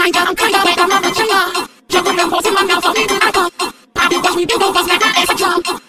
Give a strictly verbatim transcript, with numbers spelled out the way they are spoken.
mind, I'm kinda like I'm not a China. Juggling them balls in my mouth, I'll leave it at the. I will watch me build over like I is a drum.